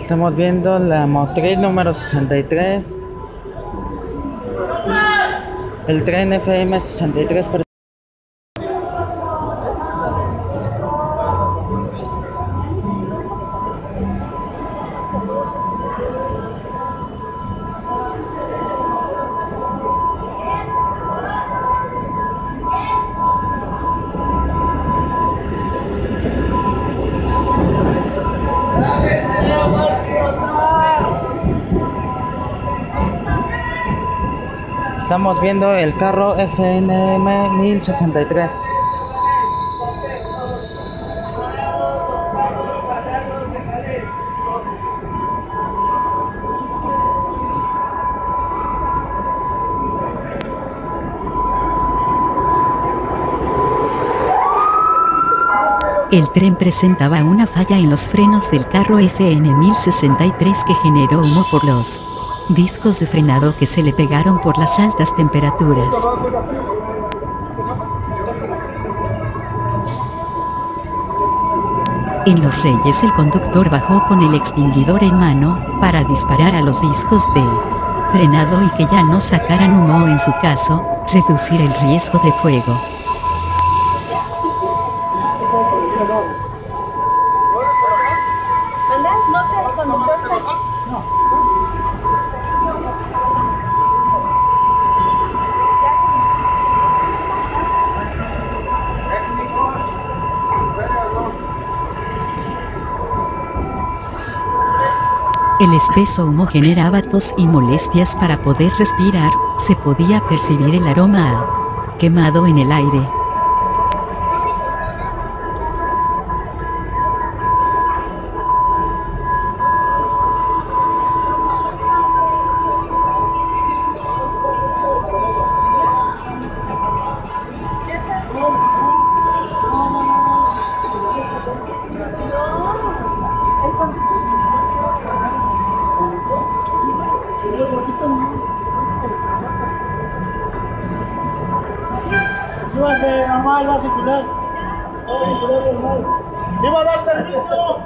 Estamos viendo la motriz número 63, el tren FM 63. Estamos viendo el carro FNM 1063. El tren presentaba una falla en los frenos del carro FN 1063 que generó humo por los discos de frenado que se le pegaron por las altas temperaturas. En Los Reyes el conductor bajó con el extinguidor en mano para disparar a los discos de frenado y que ya no sacaran humo, en su caso, reducir el riesgo de fuego. El espeso humo generaba tos y molestias para poder respirar, se podía percibir el aroma a quemado en el aire. Súbase, normal, va a circular. Normal. ¡Sí va a dar servicio!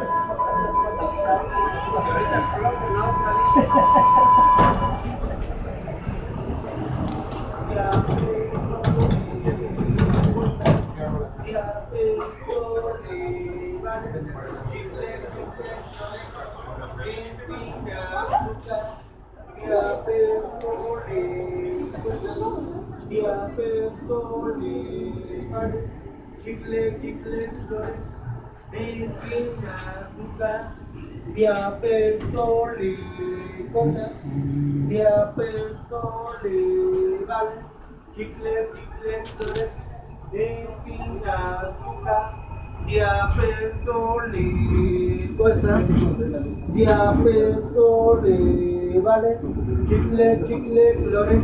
vale, chicle, flores,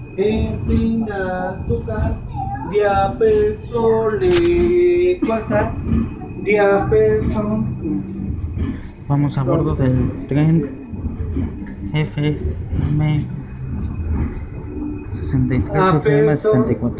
azúcar, diapezole, cosa, diapezole. Vamos a bordo del tren FM 63, FM 64.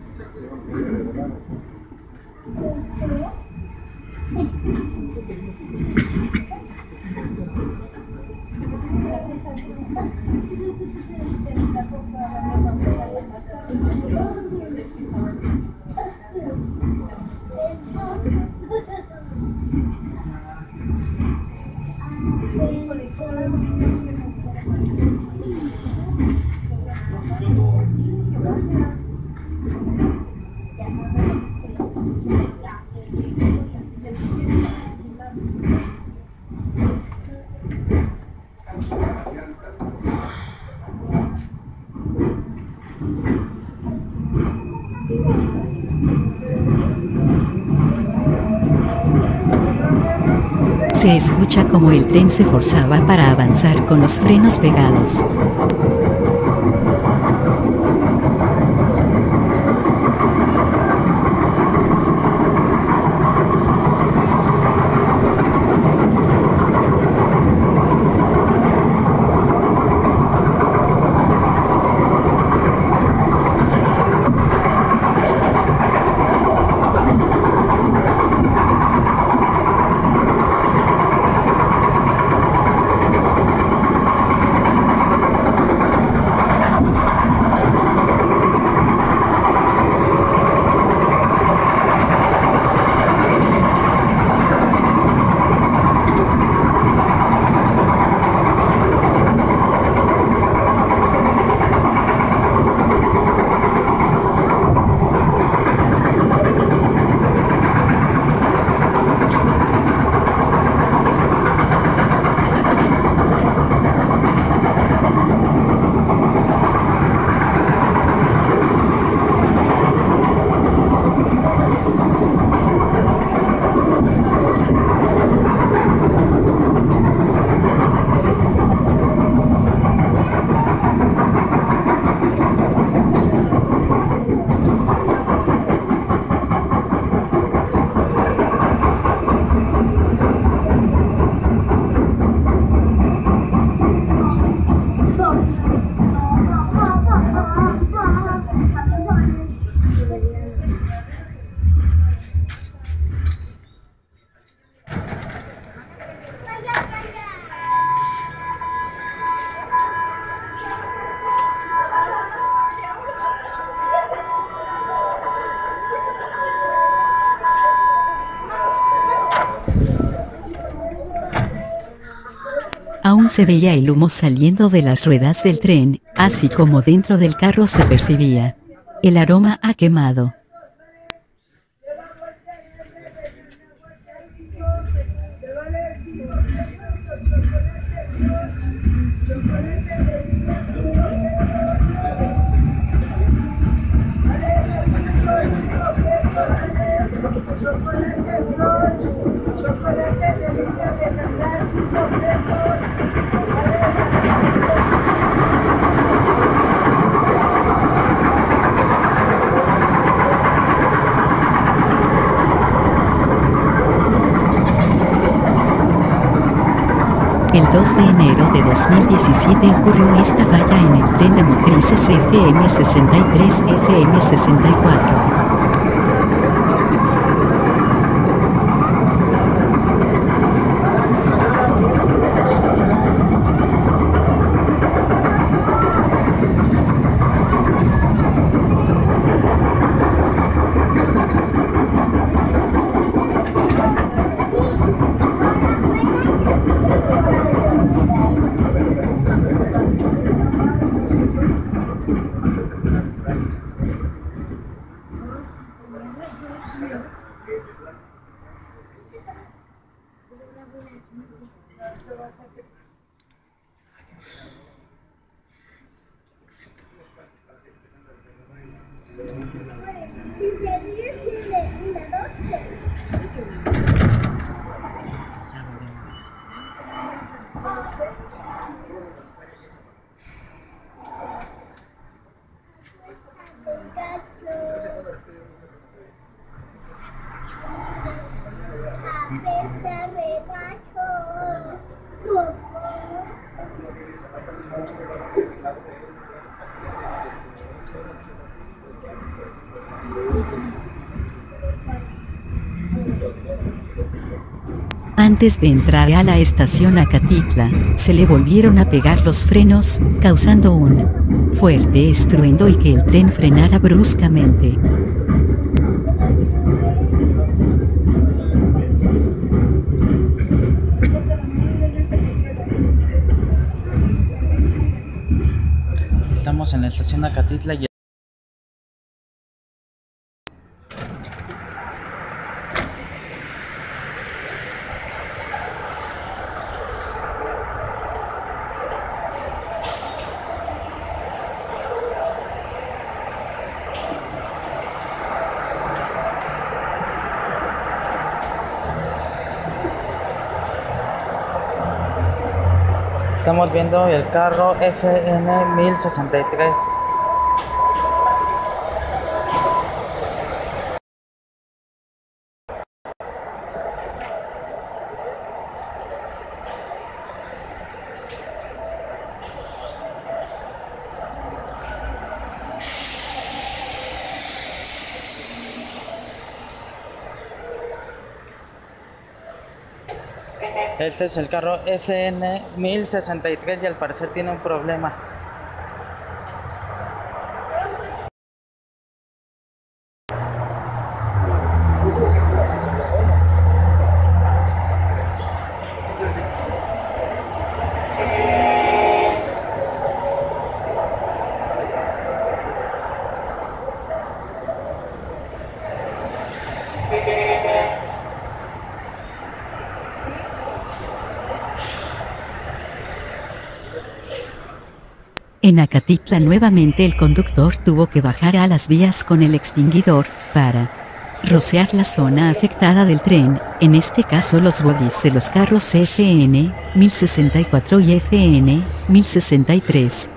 Se escucha como el tren se forzaba para avanzar con los frenos pegados. Aún se veía el humo saliendo de las ruedas del tren, así como dentro del carro se percibía el aroma a quemado. El 2 de enero de 2017 ocurrió esta falla en el tren de motrices FM63-FM64. Antes de entrar a la estación Acatitla, se le volvieron a pegar los frenos, causando un fuerte estruendo y que el tren frenara bruscamente. Estamos en la estación Acatitla y estamos viendo el carro FN 1063. Este es el carro FN 1063 y al parecer tiene un problema. En Acatitla nuevamente el conductor tuvo que bajar a las vías con el extinguidor, para rociar la zona afectada del tren, en este caso los bodies de los carros FN 1064 y FN 1063.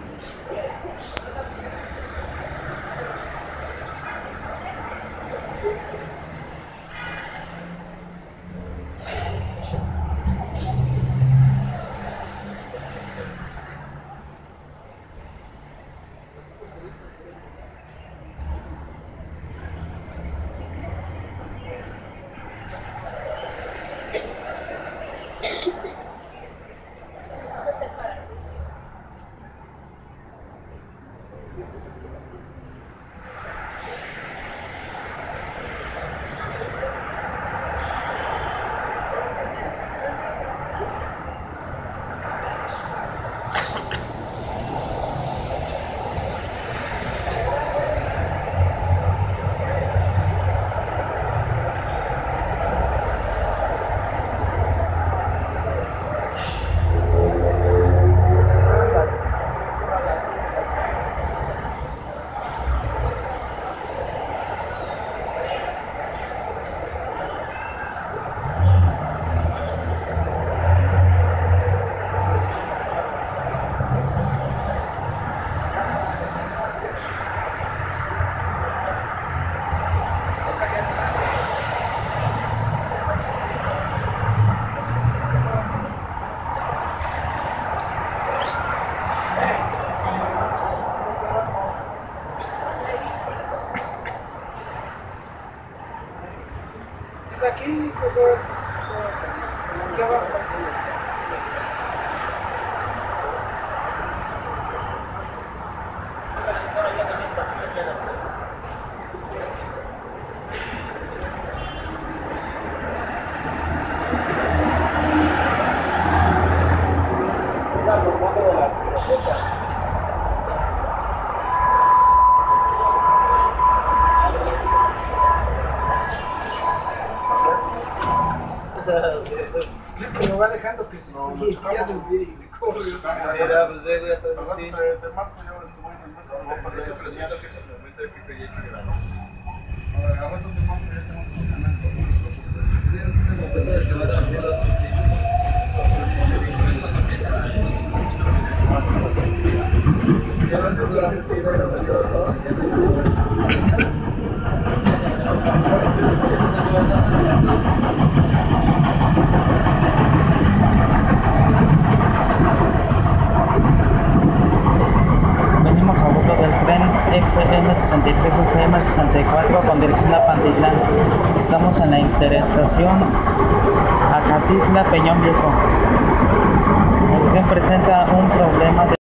Es que lo va dejando que se oye, ya se olvide y me corre. Te marco yo, es como parece preciso que es el momento de que ya hay que grabar. Ahora, rato te marco, ya tengo Venimos a bordo del tren FM63 FM64 con dirección a Pantitlán. Estamos en la interestación Acatitla Peñón Viejo. El tren presenta un problema de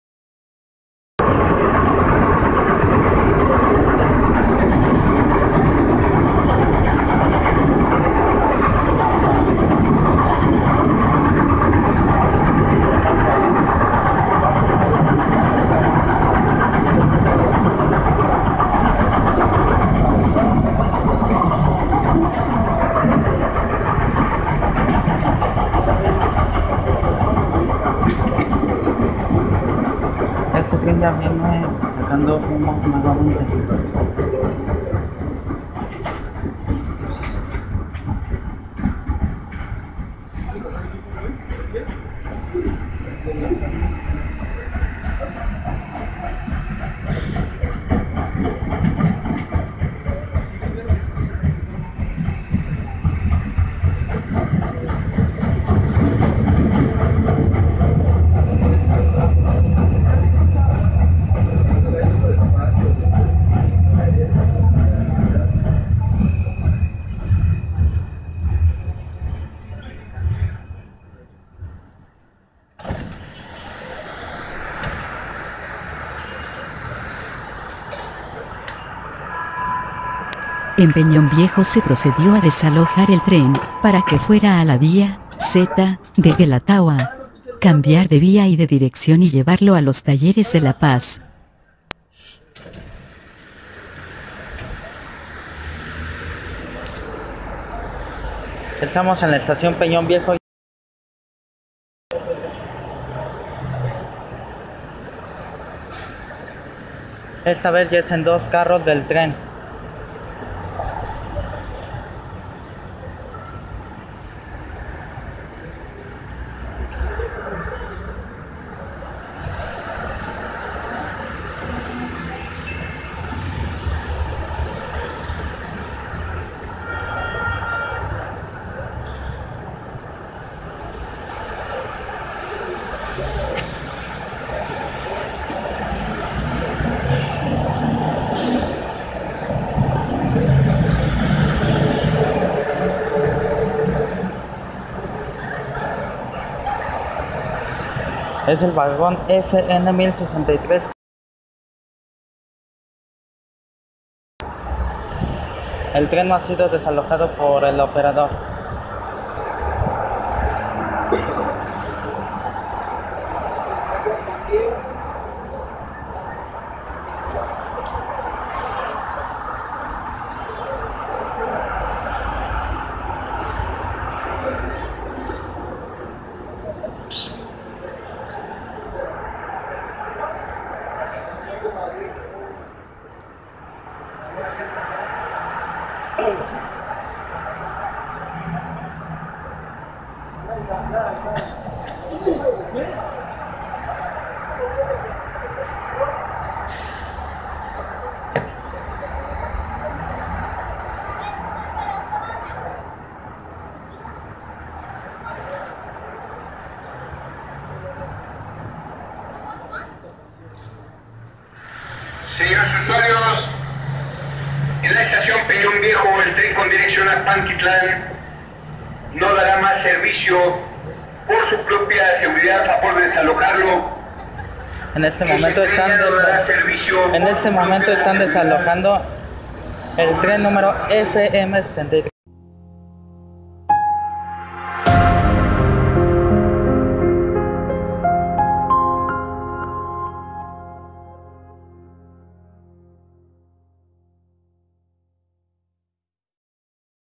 este tren ya viene sacando humo nuevamente. En Peñón Viejo se procedió a desalojar el tren, para que fuera a la vía Z de Guelatahua, cambiar de vía y de dirección y llevarlo a los talleres de La Paz. Estamos en la estación Peñón Viejo. Esta vez ya es en dos carros del tren. Es el vagón FN 1063. El tren no ha sido desalojado por el operador. Señores usuarios, en la estación Peñón Viejo el tren con dirección a Pantitlán no dará más servicio su propia seguridad a favor de desalojarlo. En este momento están desalojando el tren número FM 63.